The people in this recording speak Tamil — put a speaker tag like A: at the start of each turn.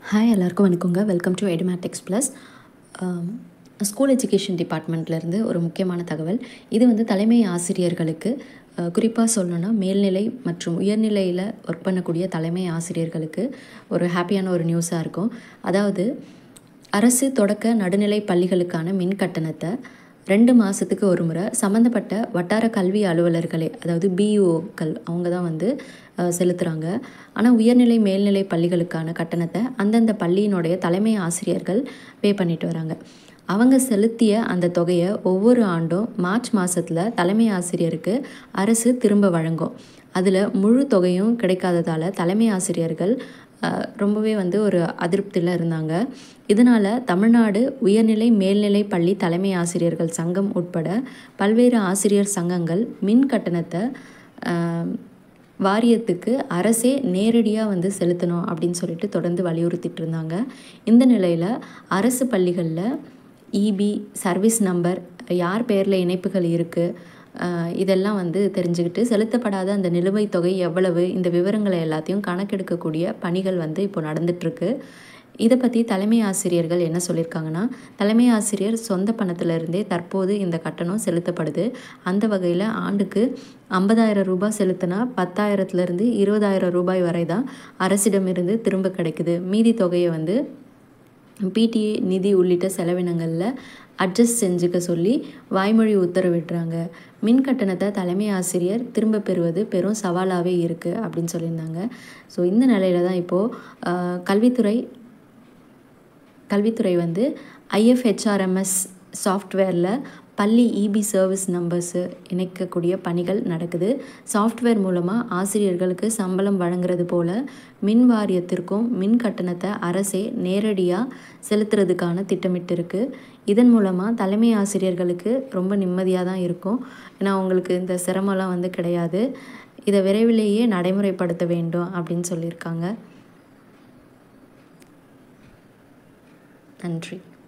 A: ஹாய் எல்லாருக்கும் வணக்கங்க. Welcome to Edumatics plus. School education டிபார்ட்மெண்ட்லேருந்து ஒரு முக்கியமான தகவல். இது வந்து தலைமை ஆசிரியர்களுக்கு, குறிப்பாக சொல்லணுன்னா மேல்நிலை மற்றும் உயர்நிலையில் ஒர்க் பண்ணக்கூடிய தலைமை ஆசிரியர்களுக்கு ஒரு ஹாப்பியான ஒரு நியூஸாக இருக்கும். அதாவது அரசு தொடக்க நடுநிலை பள்ளிகளுக்கான மின் கட்டணத்தை 2 மாதத்துக்கு ஒரு முறை சம்மந்தப்பட்ட வட்டார கல்வி அலுவலர்களே, அதாவது பிஇஓக்கள் அவங்க தான் வந்து செலுத்துகிறாங்க. ஆனால் உயர்நிலை மேல்நிலை பள்ளிகளுக்கான கட்டணத்தை அந்தந்த பள்ளியினுடைய தலைமை ஆசிரியர்கள் பே பண்ணிட்டு வராங்க. அவங்க செலுத்திய அந்த தொகையை ஒவ்வொரு ஆண்டும் மார்ச் மாதத்தில் தலைமை ஆசிரியருக்கு அரசு திரும்ப வழங்கும். அதில் முழு தொகையும் கிடைக்காததால் தலைமை ஆசிரியர்கள் ரொம்பவே வந்து ஒரு அதிருப்தியில் இருந்தாங்க. இதனால் தமிழ்நாடு உயர்நிலை மேல்நிலை பள்ளி தலைமை ஆசிரியர்கள் சங்கம் உட்பட பல்வேறு ஆசிரியர் சங்கங்கள் மின் கட்டணத்தை வாரியத்துக்கு அரசே நேரடியாக வந்து செலுத்தணும் அப்படின்னு சொல்லிட்டு தொடர்ந்து வலியுறுத்திட்டு இருந்தாங்க. இந்த நிலையில் அரசு பள்ளிகளில் இபி சர்வீஸ் நம்பர், யார் பேரில் இணைப்புகள் இருக்குது, இதெல்லாம் வந்து தெரிஞ்சுக்கிட்டு செலுத்தப்படாத அந்த நிலுவைத் தொகை எவ்வளவு, இந்த விவரங்களை எல்லாத்தையும் கணக்கெடுக்கக்கூடிய பணிகள் வந்து இப்போ நடந்துகிட்ருக்கு. இதை பற்றி தலைமை ஆசிரியர்கள் என்ன சொல்லியிருக்காங்கன்னா, தலைமை ஆசிரியர் சொந்த பணத்திலிருந்தே தற்போது இந்த கட்டணம் செலுத்தப்படுது. அந்த வகையில் ஆண்டுக்கு 50,000 ரூபாய் செலுத்தினா 10,000லேருந்து 20,000 ரூபாய் வரை தான் அரசிடமிருந்து திரும்ப கிடைக்குது. மீதி தொகையை வந்து பிடிஏ நிதி உள்ளிட்ட செலவினங்களில் அட்ஜஸ்ட் செஞ்சுக்க சொல்லி வாய்மொழி உத்தரவிடுறாங்க. மின் கட்டணத்தை தலைமை ஆசிரியர் திரும்ப பெறுவது பெரும் சவாலாகவே இருக்குது அப்படின்னு சொல்லியிருந்தாங்க. ஸோ இந்த நிலையில் தான் இப்போது கல்வித்துறை வந்து IFHRMS சாஃப்ட்வேரில் பள்ளி இபி சர்வீஸ் நம்பர்ஸு இணைக்கக்கூடிய பணிகள் நடக்குது. சாஃப்ட்வேர் மூலமாக ஆசிரியர்களுக்கு சம்பளம் வழங்குறது போல் மின் வாரியத்திற்கும் மின் கட்டணத்தை அரசே நேரடியாக செலுத்துறதுக்கான திட்டமிட்டு இருக்குது. இதன் மூலமாக தலைமை ஆசிரியர்களுக்கு ரொம்ப நிம்மதியாக தான் இருக்கும். ஏன்னா அவங்களுக்கு இந்த சிரமம்லாம் வந்து கிடையாது. இதை விரைவிலேயே நடைமுறைப்படுத்த வேண்டும் அப்படின்னு சொல்லியிருக்காங்க. நன்றி.